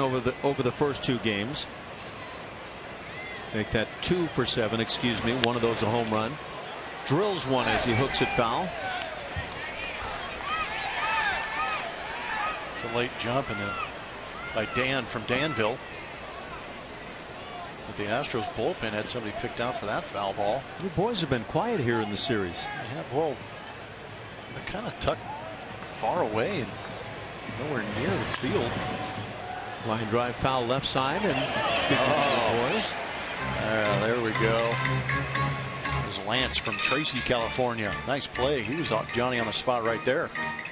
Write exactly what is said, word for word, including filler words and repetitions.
over the over the first two games. Make that two for seven. Excuse me. One of those a home run. Drills one as he hooks it foul. It's a late jump and then by Dan from Danville. But the Astros bullpen had somebody picked out for that foul ball. You boys have been quiet here in the series. Yeah, well, they're kind of tucked far away and nowhere near the field. Line drive foul left side, and speaking oh. of the boys, uh, there we go. There's Lance from Tracy, California. Nice play. He was Johnny on the spot right there.